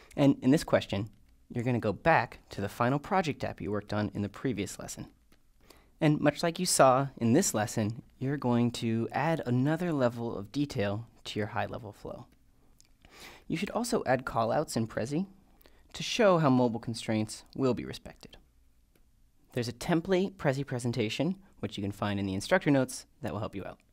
And in this question, you're going to go back to the final project app you worked on in the previous lesson. And much like you saw in this lesson, you're going to add another level of detail to your high-level flow. You should also add callouts in Prezi to show how mobile constraints will be respected. There's a template Prezi presentation, which you can find in the instructor notes, that will help you out.